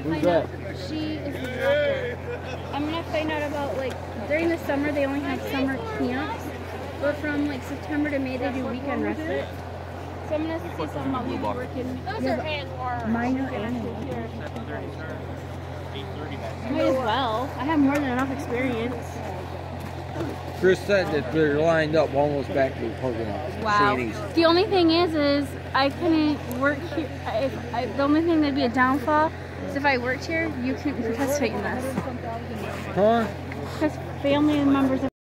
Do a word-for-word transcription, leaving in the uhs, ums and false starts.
find that? out. She is the director. I'm gonna find out about, like, during the summer they only have summer camps, but from like September to May they do weekend respite. So I'm gonna see something about maybe working. Those are hands minor animals. Might as well. I have more than enough experience. Chris said that they're lined up almost back to the parking lot. Wow. Sadie's. The only thing is, is I couldn't work here. If I, the only thing that'd be a downfall is if I worked here, you couldn't participate in this. Huh? Because family members.